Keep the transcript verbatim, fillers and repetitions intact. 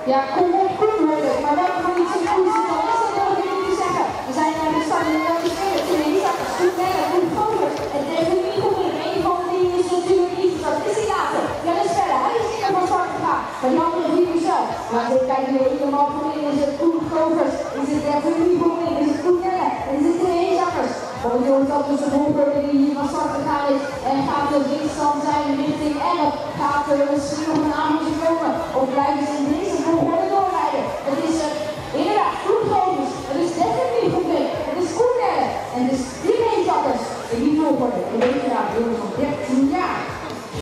Ja, kom op, kom op. Maar welke van die seconden dan is dat nog weer niet te zeggen. We zijn naar de start en dan is het twee zakken, goed verder, goed over. En tegen de niet goed in. Een van die is natuurlijk niet gestart. Is hij later? Ja, dat is verder. Hij is eerder van start gegaan. Maar die andere vier uur zelf. Maar dit kijken we helemaal voor in. Is het Koen Govers? Is het tegen de niet goed in? Is het Koen Nelle? Is het de Ezakkers? Want jongens, dat is de volgorde die hier van start gegaan is. En gaat de weerstand zijn richting elf. Gaat er misschien nog een aantal komen.